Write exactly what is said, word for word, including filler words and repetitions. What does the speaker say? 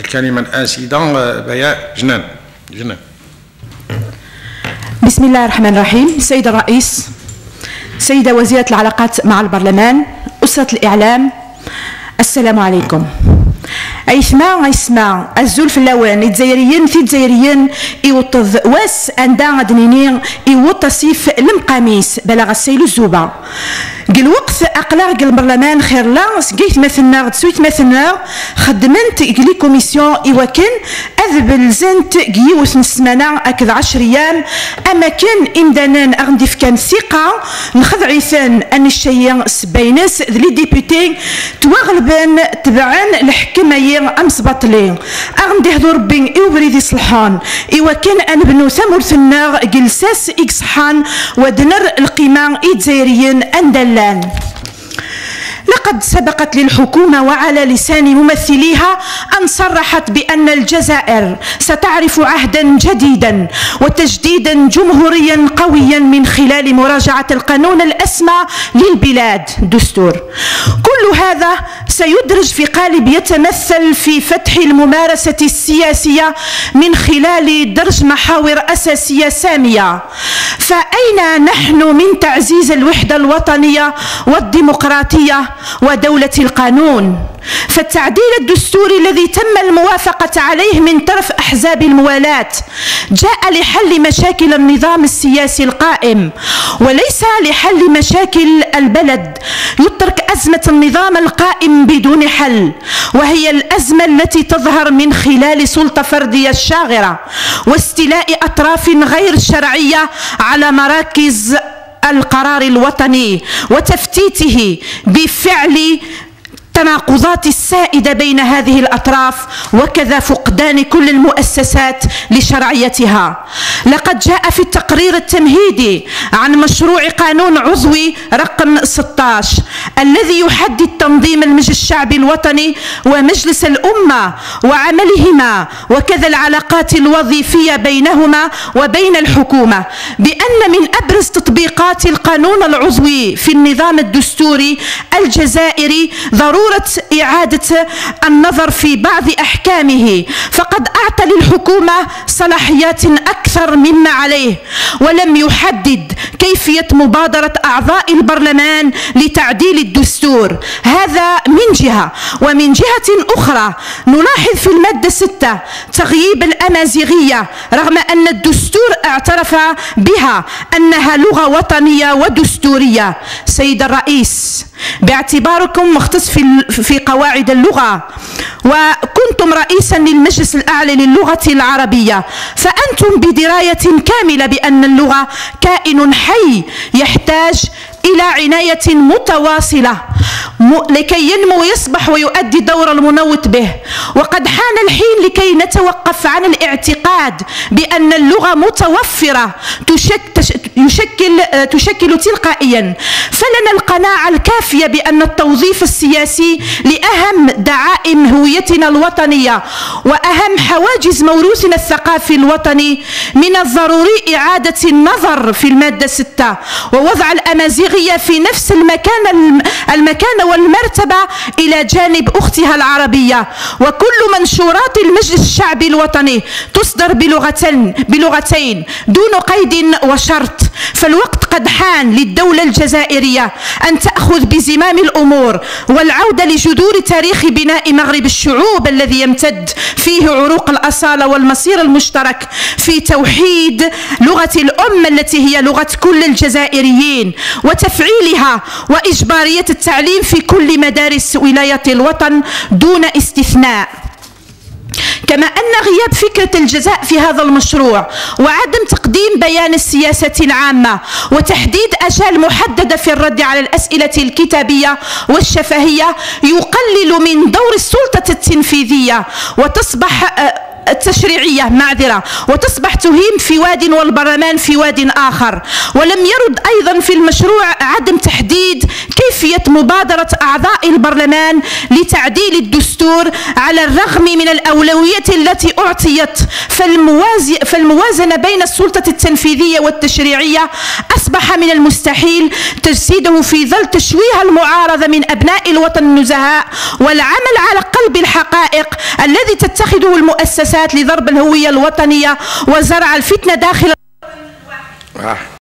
الكلمة الانسيدان بياء جنان جنان. بسم الله الرحمن الرحيم. سيد الرئيس، سيدة وزيرة العلاقات مع البرلمان، أسرة الإعلام، السلام عليكم. عيثما عيسما الزول في اللوان الجزائريين في الجزائريين يوطض واس عندها غدنيني يوط صيف المقاميس بلغ السيل الزوبه قل وقت اقلاع قل البرلمان خير لا سقيت مثلنا تسويت مثلنا خدمنت قلي كوميسيون ايواكن اذب الزنت قيوس السمانه اكد عشر ايام اما كان امدانان اغندف كان ثقه نخذ عيثان ان الشيء سباينس لي ديبوتي تواغلبان تبعا الحكمه امس باطلين اغندي هذو ربي ايوبريدي صلحان ايوا كان ان بنو ثمرث النار جلساس اكسحان ودنر القيمه الجزائريين اندلان. لقد سبقت للحكومة وعلى لسان ممثليها أن صرحت بأن الجزائر ستعرف عهدا جديدا وتجديدا جمهوريا قويا من خلال مراجعة القانون الأسمى للبلاد دستور. كل هذا سيدرج في قالب يتمثل في فتح الممارسة السياسية من خلال درج محاور أساسية سامية. فأين نحن من تعزيز الوحدة الوطنية والديمقراطية ودولة القانون؟ فالتعديل الدستوري الذي تم الموافقة عليه من طرف أحزاب الموالاة جاء لحل مشاكل النظام السياسي القائم وليس لحل مشاكل البلد. يترك أزمة النظام القائم بدون حل، وهي الأزمة التي تظهر من خلال سلطة فردية الشاغرة واستيلاء أطراف غير شرعية على مراكز القرار الوطني وتفتيته بفعل التناقضات السائدة بين هذه الأطراف وكذا فقدان كل المؤسسات لشرعيتها. لقد جاء في التقرير التمهيدي عن مشروع قانون عضوي رقم ستة عشر الذي يحدد تنظيم المجلس الشعبي الوطني ومجلس الأمة وعملهما وكذا العلاقات الوظيفية بينهما وبين الحكومة، بأن من أبرز تطبيقات القانون العضوي في النظام الدستوري الجزائري ضرورة إعادة النظر في بعض أحكامه، فقد أعطى للحكومة صلاحيات أكثر مما عليه ولم يحدد كيفية مبادرة أعضاء البرلمان لتعديل الدستور. هذا من جهة، ومن جهة أخرى نلاحظ في المادة ستة تغييب الأمازيغية رغم أن الدستور اعترف بها أنها لغة وطنية ودستورية. سيد الرئيس، باعتباركم مختص في في قواعد اللغة وكنتم رئيسا للمجلس الأعلى للغة العربية، فأنتم بدراية كاملة بأن اللغة كائن حي يحتاج إلى عناية متواصلة لكي ينمو ويصبح ويؤدي دور المنوط به. وقد حان الحين لكي نتوقف عن الاعتقاد بأن اللغة متوفرة تشكل, تشكل تلقائيا، فلنا القناعة الكافية بأن التوظيف السياسي لأهم دعائم هويتنا الوطنية وأهم حواجز موروثنا الثقافي الوطني من الضروري إعادة النظر في المادة ستة ووضع الأمازيغية في نفس المكان المكان والمرتبة إلى جانب أختها العربية. وكل منشورات المجلس الشعبي الوطني تصدر بلغتين بلغتين دون قيد وشرط. فالوقت قد حان للدولة الجزائرية أن تأخذ بزمام الأمور والعودة لجذور تاريخ بناء مغرب الشعوب الذي يمتد فيه عروق الأصالة والمصير المشترك في توحيد لغة الأم التي هي لغة كل الجزائريين وتفعيلها وإجبارية التعليم في كل مدارس ولاية الوطن دون استثناء. كما أن غياب فكرة الجزاء في هذا المشروع وعدم تقديم بيان السياسة العامة وتحديد أجال محددة في الرد على الأسئلة الكتابية والشفهية يقلل من دور السلطة التنفيذية وتصبح التشريعية معذرة وتصبح تهيم في واد والبرلمان في واد آخر. ولم يرد أيضا في المشروع عدم تحديد كيفية مبادرة أعضاء البرلمان لتعديل الدستور على الرغم من الأولوية التي أعطيت، فالموازنة بين السلطة التنفيذية والتشريعية أصبح من المستحيل تجسيده في ظل تشويه المعارضة من أبناء الوطن النزهاء والعمل على قلب الحقائق الذي تتخذه المؤسسات لضرب الهوية الوطنية وزرع الفتنة داخل